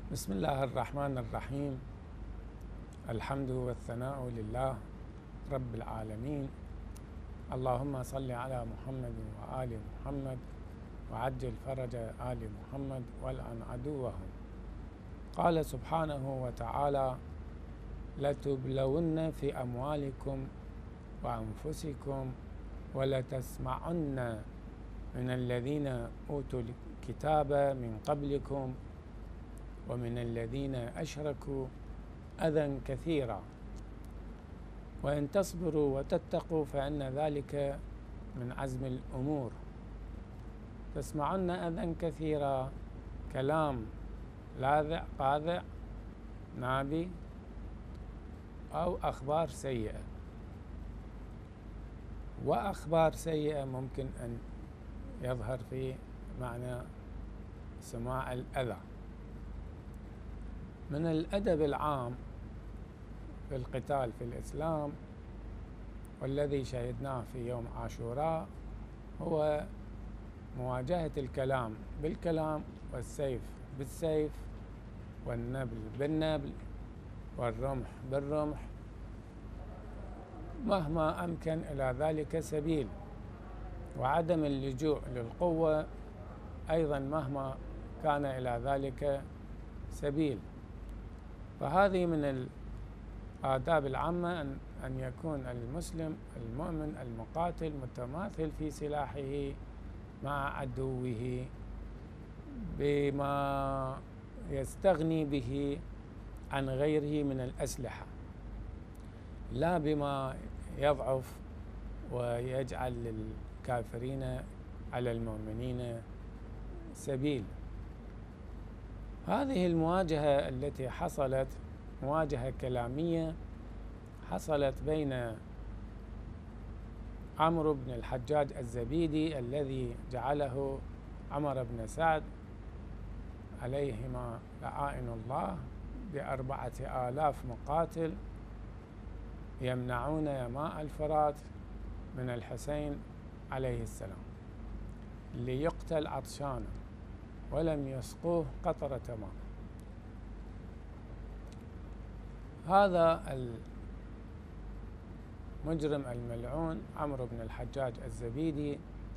بسم الله الرحمن الرحيم. الحمد والثناء لله رب العالمين. اللهم صل على محمد وآل محمد وعجل فرج آل محمد والعن عدوهم. قال سبحانه وتعالى: لتبلون في أموالكم وأنفسكم ولتسمعن من الذين أوتوا الكتاب من قبلكم ومن الذين أشركوا أذى كثيرا وإن تصبروا وتتقوا فإن ذلك من عزم الأمور. تسمعن أذى كثيرا، كلام لاذع قاذع نابي أو أخبار سيئة، وأخبار سيئة ممكن أن يظهر في معنى سماع الأذى. من الأدب العام في القتال في الإسلام والذي شهدناه في يوم عاشوراء هو مواجهة الكلام بالكلام والسيف بالسيف والنبل بالنبل والرمح بالرمح، مهما أمكن إلى ذلك سبيل، وعدم اللجوء للقوة أيضا مهما كان إلى ذلك سبيل. فهذه من الآداب العامة أن يكون المسلم المؤمن المقاتل متماثل في سلاحه مع عدوه بما يستغني به عن غيره من الأسلحة، لا بما يضعف ويجعل للكافرين على المؤمنين سبيل. هذه المواجهة التي حصلت مواجهة كلامية حصلت بين عمرو بن الحجاج الزبيدي الذي جعله عمر بن سعد عليهما لعائن الله ب4,000 مقاتل يمنعون ماء الفرات من الحسين عليه السلام ليقتل عطشانا ولم يسقوه قطرة ماء. هذا المجرم الملعون عمرو بن الحجاج الزبيدي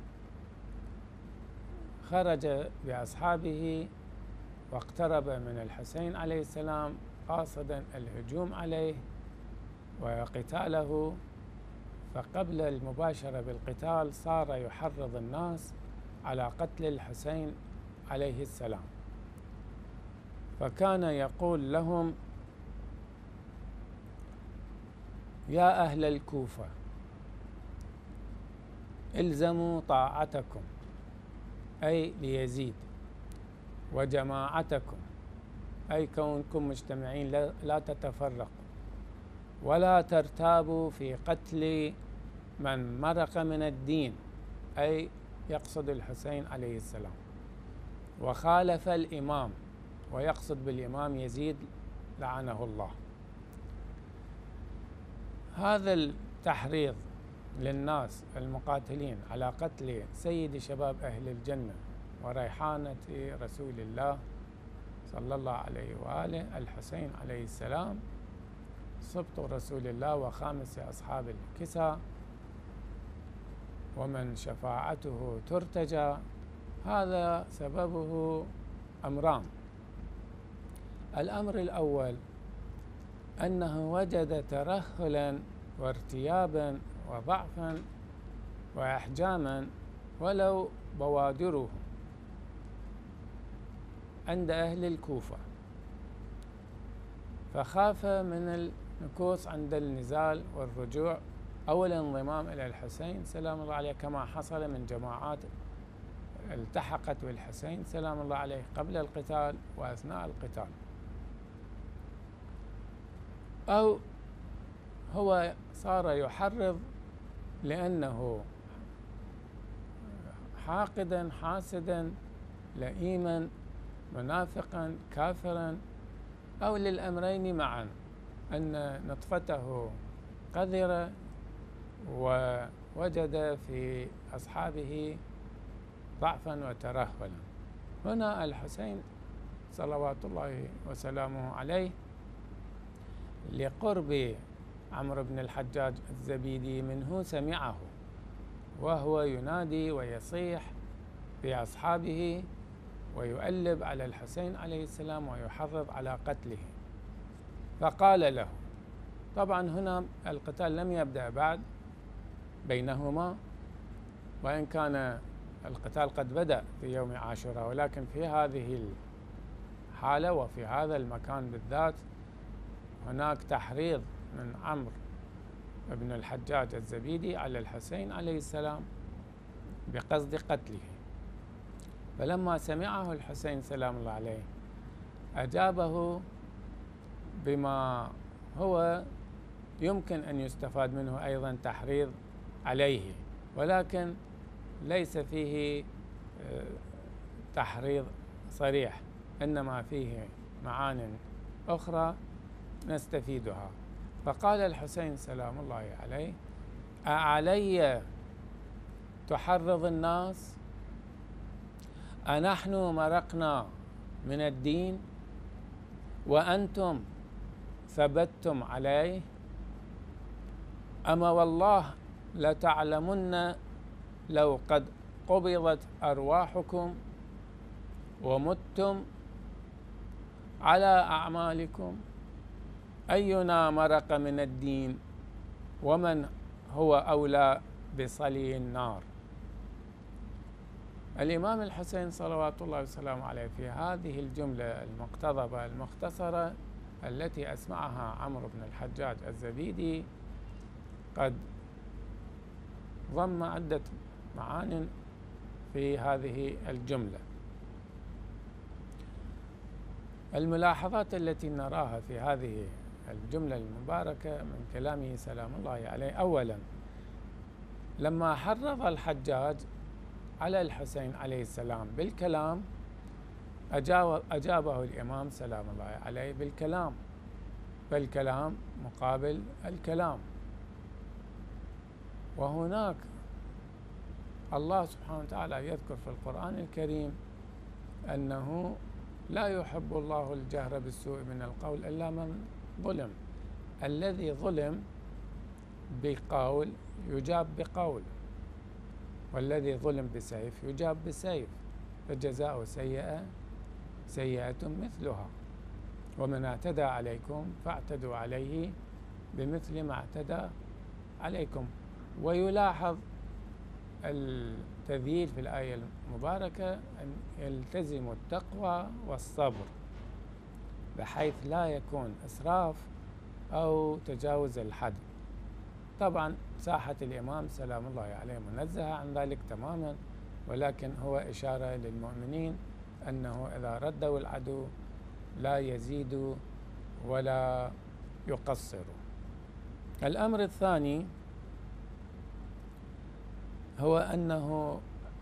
خرج بأصحابه واقترب من الحسين عليه السلام قاصدا الهجوم عليه وقتاله، فقبل المباشرة بالقتال صار يحرض الناس على قتل الحسين عليه السلام، فكان يقول لهم: يا أهل الكوفة الزموا طاعتكم أي ليزيد، وجماعتكم أي كونكم مجتمعين لا تتفرقوا، ولا ترتابوا في قتل من مرق من الدين أي يقصد الحسين عليه السلام وخالف الإمام، ويقصد بالإمام يزيد لعنه الله. هذا التحريض للناس المقاتلين على قتل سيد شباب أهل الجنة وريحانة رسول الله صلى الله عليه وآله الحسين عليه السلام سبط رسول الله وخامس أصحاب الكسى ومن شفاعته ترتجى، هذا سببه أمران. الأمر الأول أنه وجد ترهلا وارتيابا وضعفا وإحجاما ولو بوادره عند أهل الكوفة، فخاف من المكوث عند النزال والرجوع أو الانضمام إلى الحسين سلام الله عليه، كما حصل من جماعات التحقت بالحسين سلام الله عليه قبل القتال وأثناء القتال، أو هو صار يحرض لأنه حاقدا حاسدا لئيما منافقا كافرا، أو للأمرين معا، أن نطفته قذرة ووجد في أصحابه ضعفا وترهلا. هنا الحسين صلوات الله وسلامه عليه لقرب عمرو بن الحجاج الزبيدي منه سمعه وهو ينادي ويصيح بأصحابه ويؤلب على الحسين عليه السلام ويحرض على قتله، فقال له، طبعا هنا القتال لم يبدأ بعد بينهما، وإن كان القتال قد بدأ في يوم عاشوراء، ولكن في هذه الحالة وفي هذا المكان بالذات هناك تحريض من عمرو بن الحجاج الزبيدي على الحسين عليه السلام بقصد قتله. فلما سمعه الحسين سلام الله عليه أجابه بما هو يمكن أن يستفاد منه أيضا تحريض عليه، ولكن ليس فيه تحريض صريح، إنما فيه معان أخرى نستفيدها. فقال الحسين سلام الله عليه: أعلي تحرض الناس؟ أنحن مرقنا من الدين وأنتم ثبتتم عليه؟ أما والله لتعلمن لو قد قبضت أرواحكم ومتم على أعمالكم أينا مرق من الدين ومن هو أولى بصلي النار. الإمام الحسين صلوات الله وسلامه عليه في هذه الجملة المقتضبة المختصرة التي أسمعها عمرو بن الحجاج الزبيدي قد ضم عدة معان في هذه الجملة. الملاحظات التي نراها في هذه الجملة المباركة من كلامه سلام الله عليه: أولا، لما حرض الحجاج على الحسين عليه السلام بالكلام أجابه الإمام سلام الله عليه بالكلام، فالكلام مقابل الكلام. وهناك الله سبحانه وتعالى يذكر في القرآن الكريم أنه لا يحب الله الجهر بالسوء من القول إلا من ظلم. الذي ظلم بقول يجاب بقول، والذي ظلم بسيف يجاب بسيف، فجزاء سيئة سيئة مثلها، ومن اعتدى عليكم فاعتدوا عليه بمثل ما اعتدى عليكم. ويلاحظ التذييل في الآية المباركة أن يلتزموا التقوى والصبر بحيث لا يكون إسراف أو تجاوز الحد. طبعا ساحة الإمام سلام الله عليه منزهة عن ذلك تماما، ولكن هو إشارة للمؤمنين أنه إذا ردوا العدو لا يزيدوا ولا يقصروا. الأمر الثاني هو أنه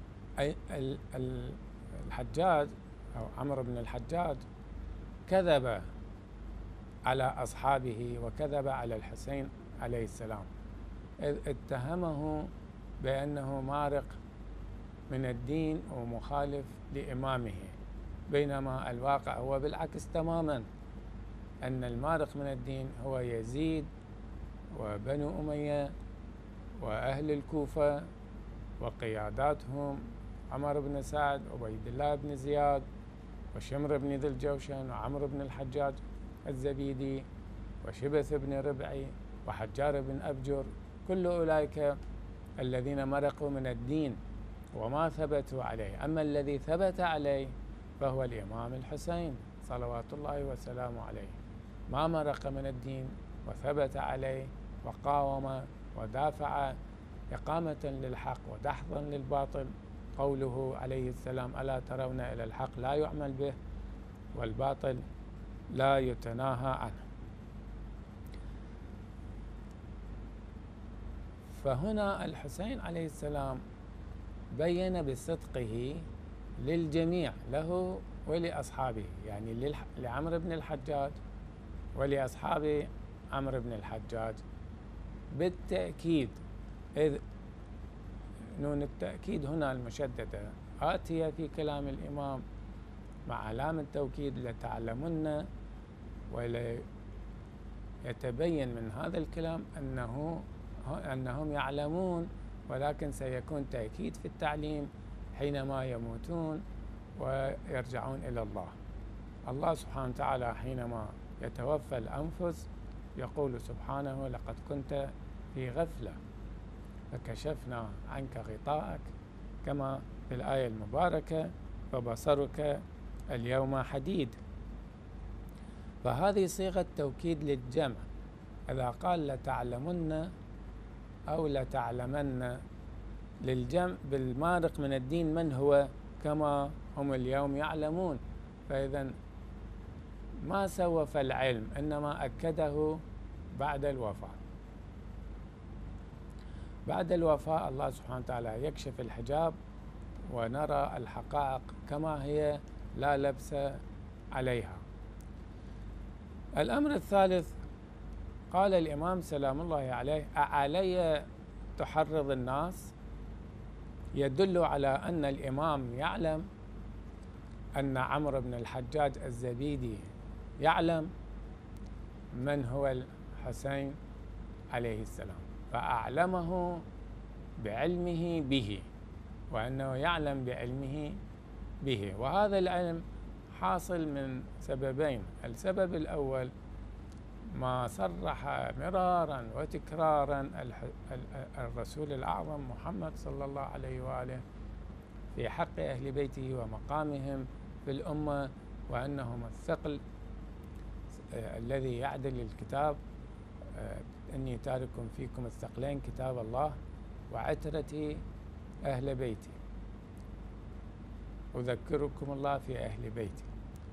الحجاج أو عمرو بن الحجاج كذب على أصحابه وكذب على الحسين عليه السلام، إذ اتهمه بأنه مارق من الدين ومخالف لإمامه، بينما الواقع هو بالعكس تماما، أن المارق من الدين هو يزيد وبنو أمية وأهل الكوفة وقياداتهم عمر بن سعد وعبيد الله بن زياد وشمر بن ذي الجوشن وعمرو بن الحجاج الزبيدي وشبث بن ربعي وحجار بن أبجر، كل أولئك الذين مرقوا من الدين وما ثبتوا عليه. أما الذي ثبت عليه فهو الإمام الحسين صلوات الله وسلامه عليه، ما مرق من الدين وثبت عليه وقاوم ودافع إقامة للحق ودحضا للباطل. قوله عليه السلام: ألا ترون إلى الحق لا يعمل به والباطل لا يتناهى عنه. فهنا الحسين عليه السلام بين بصدقه للجميع، له ولأصحابه، يعني لعمرو بن الحجاج ولأصحاب عمرو بن الحجاج بالتأكيد، إذ نون التأكيد هنا المشددة آتية في كلام الإمام مع علامة التوكيد لتعلمن، وليتبين من هذا الكلام أنهم يعلمون، ولكن سيكون تأكيد في التعليم حينما يموتون ويرجعون إلى الله. الله سبحانه وتعالى حينما يتوفى الأنفس يقول سبحانه: لقد كنت في غفلة فكشفنا عنك غطاءك، كما في الآية المباركة: فبصرك اليوم حديد. فهذه صيغة توكيد للجمع. إذا قال لتعلمن أو لتعلمن للجمع بالمارق من الدين من هو كما هم اليوم يعلمون، فإذا ما سوف العلم، إنما أكده بعد الوفاة. بعد الوفاة الله سبحانه وتعالى يكشف الحجاب ونرى الحقائق كما هي لا لبس عليها. الأمر الثالث، قال الإمام سلام الله عليه: أعلي تحرض الناس؟ يدل على أن الإمام يعلم أن عمرو بن الحجاج الزبيدي يعلم من هو الحسين عليه السلام، فأعلمه بعلمه به، وأنه يعلم بعلمه به. وهذا العلم حاصل من سببين: السبب الأول ما صرح مرارا وتكرارا الرسول الأعظم محمد صلى الله عليه وآله في حق أهل بيته ومقامهم في الأمة، وأنهم الثقل الذي يعدل الكتاب: إني تارك فيكم الثقلين كتاب الله وعترتي أهل بيتي، أذكركم الله في أهل بيتي.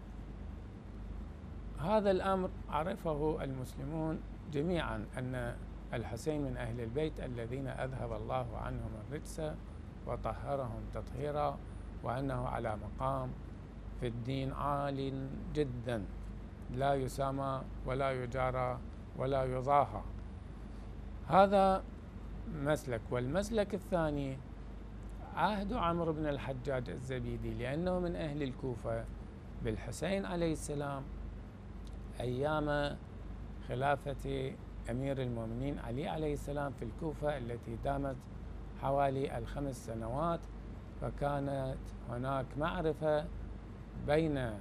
هذا الأمر عرفه المسلمون جميعا، أن الحسين من أهل البيت الذين أذهب الله عنهم الرجس وطهرهم تطهيرا، وأنه على مقام في الدين عال جدا لا يسامى ولا يجارى ولا يضاهى. هذا مسلك. والمسلك الثاني عهد عمرو بن الحجاج الزبيدي، لأنه من أهل الكوفة بالحسين عليه السلام أيام خلافة أمير المؤمنين علي عليه السلام في الكوفة التي دامت حوالي 5 سنوات، فكانت هناك معرفة بين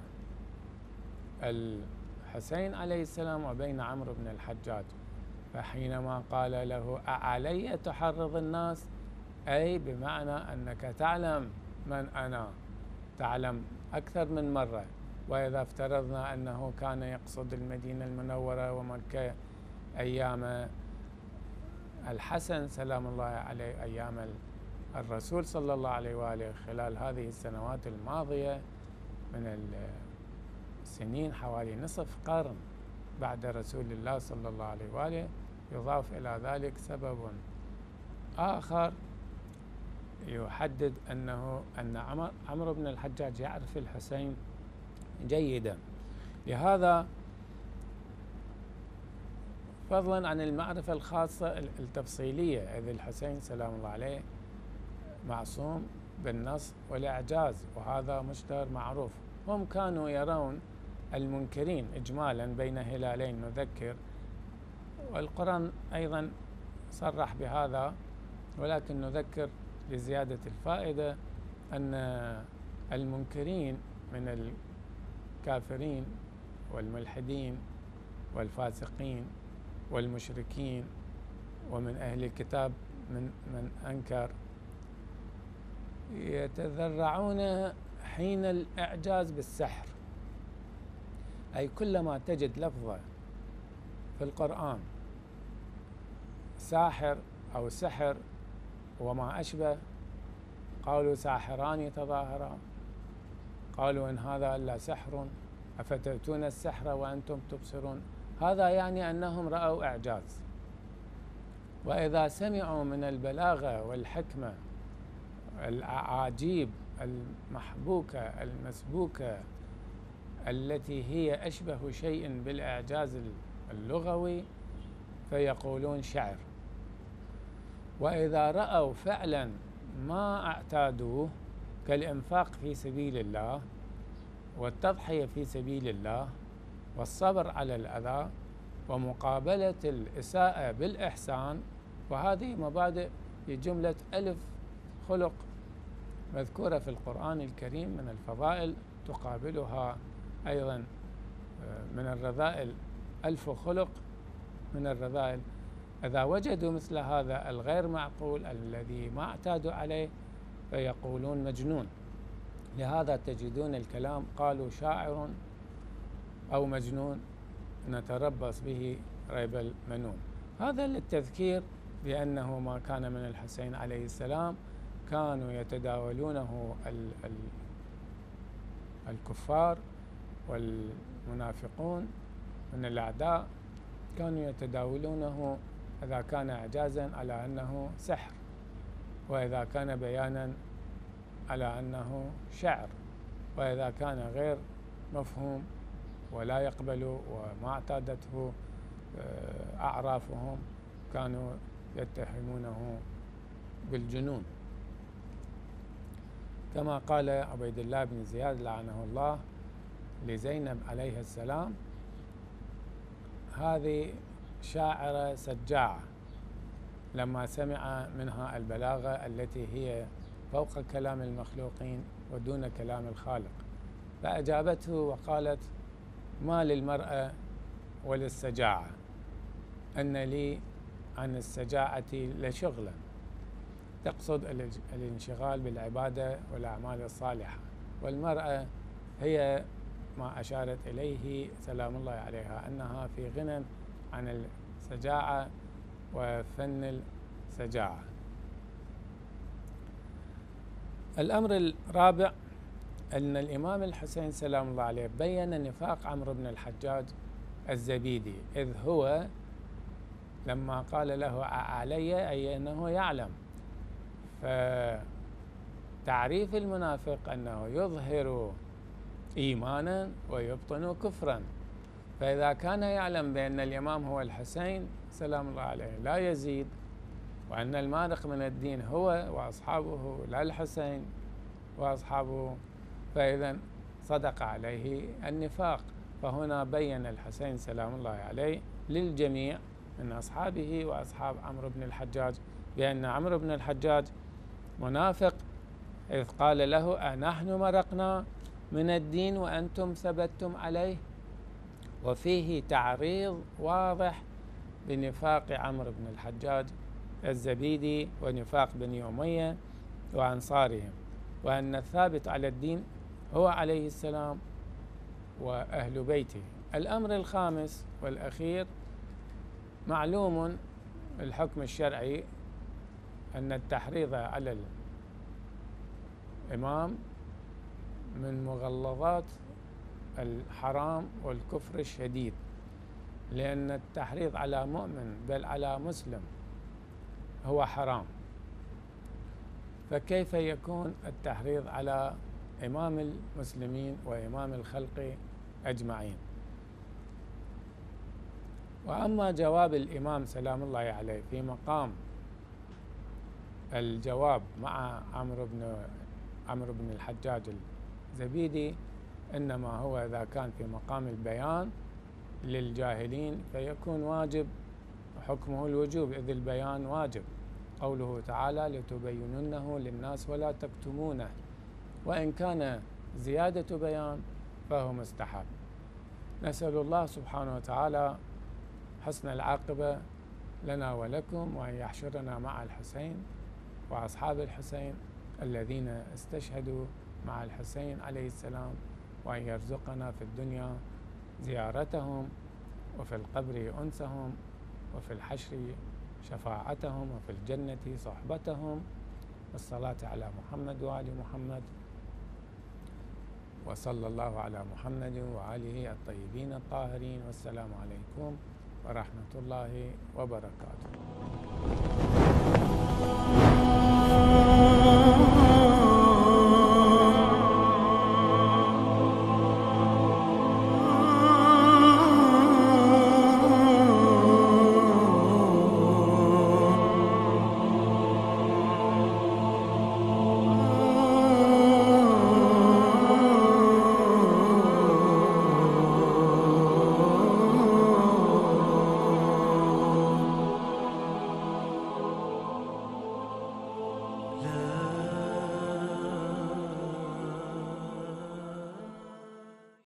الحسين عليه السلام وبين عمرو بن الحجاج. فحينما قال له: أعلي تحرض الناس؟ أي بمعنى أنك تعلم من أنا، تعلم أكثر من مرة. وإذا افترضنا أنه كان يقصد المدينة المنورة ومكة أيام الحسن سلام الله عليه، أيام الرسول صلى الله عليه وآله، خلال هذه السنوات الماضية من السنين حوالي نصف قرن بعد رسول الله صلى الله عليه وآله، يضاف إلى ذلك سبب آخر يحدد أن عمرو بن الحجاج يعرف الحسين جيدا. لهذا فضلا عن المعرفة الخاصة التفصيلية، إذ الحسين سلام الله عليه معصوم بالنص والإعجاز، وهذا مشتهر معروف. هم كانوا يرون المنكرين إجمالا بين هلالين نذكر، والقرآن أيضا صرح بهذا، ولكن نذكر لزيادة الفائدة أن المنكرين من الكافرين والملحدين والفاسقين والمشركين ومن أهل الكتاب من أنكر يتذرعون حين الإعجاز بالسحر، أي كلما تجد لفظة في القرآن ساحر أو سحر وما أشبه، قالوا ساحران يتظاهران، قالوا إن هذا إلا سحر أفتأتون السحر وأنتم تبصرون. هذا يعني أنهم رأوا إعجاز. وإذا سمعوا من البلاغة والحكمة الأعاجيب المحبوكة المسبوكة التي هي أشبه شيء بالإعجاز اللغوي فيقولون شعر. وإذا رأوا فعلا ما اعتادوه كالإنفاق في سبيل الله والتضحية في سبيل الله والصبر على الأذى ومقابلة الإساءة بالإحسان، وهذه مبادئ في جملة 1000 خلق مذكورة في القرآن الكريم من الفضائل، تقابلها أيضا من الرذائل 1000 خلق من الرذائل. إذا وجدوا مثل هذا الغير معقول الذي ما اعتادوا عليه فيقولون مجنون. لهذا تجدون الكلام قالوا شاعر أو مجنون نتربص به ريب المنون. هذا للتذكير بأنه ما كان من الحسين عليه السلام كانوا يتداولونه الكفار والمنافقون من الأعداء، كانوا يتداولونه إذا كان إعجازا على أنه سحر، وإذا كان بيانا على أنه شعر، وإذا كان غير مفهوم ولا يقبل وما اعتادته أعرافهم كانوا يتهمونه بالجنون. كما قال عبيد الله بن زياد لعنه الله لزينب عليه السلام: هذه شاعرة سجاعة، لما سمع منها البلاغة التي هي فوق كلام المخلوقين ودون كلام الخالق، فأجابته وقالت: ما للمرأة وللسجاعة، أن لي عن السجاعة لشغلا، تقصد الانشغال بالعبادة والأعمال الصالحة، والمرأة هي ما أشارت إليه سلام الله عليها أنها في غنى عن السجاعة وفن السجاعة. الأمر الرابع أن الإمام الحسين سلام الله عليه بين نفاق عمرو بن الحجاج الزبيدي، إذ هو لما قال له علي أي أنه يعلم، فتعريف المنافق أنه يظهر إيمانا ويبطن كفرا، فإذا كان يعلم بأن الإمام هو الحسين سلام الله عليه لا يزيد، وأن المارق من الدين هو وأصحابه لا الحسين وأصحابه، فإذا صدق عليه النفاق. فهنا بين الحسين سلام الله عليه للجميع من أصحابه وأصحاب عمرو بن الحجاج بأن عمرو بن الحجاج منافق، إذ قال له: أنحن مرقنا من الدين وأنتم ثبتتم عليه، وفيه تعريض واضح بنفاق عمرو بن الحجاج الزبيدي ونفاق بني أمية وأنصارهم، وأن الثابت على الدين هو عليه السلام وأهل بيته. الأمر الخامس والأخير: معلوم الحكم الشرعي أن التحريض على الإمام من مغلظات الحرام والكفر الشديد، لأن التحريض على مؤمن بل على مسلم هو حرام، فكيف يكون التحريض على إمام المسلمين وإمام الخلق أجمعين؟ وأما جواب الإمام سلام الله عليه في مقام الجواب مع عمرو بن الحجاج الزبيدي، إنما هو إذا كان في مقام البيان للجاهلين فيكون واجب حكمه الوجوب، إذ البيان واجب. قوله تعالى: لتبيننه للناس ولا تكتمونه، وإن كان زيادة بيان فهو مستحب. نسأل الله سبحانه وتعالى حسن العاقبة لنا ولكم، وأن يحشرنا مع الحسين وأصحاب الحسين الذين استشهدوا مع الحسين عليه السلام، وأن يرزقنا في الدنيا زيارتهم، وفي القبر أنسهم، وفي الحشر شفاعتهم، وفي الجنة صحبتهم، والصلاة على محمد وآل محمد، وصلى الله على محمد وآله الطيبين الطاهرين، والسلام عليكم ورحمة الله وبركاته.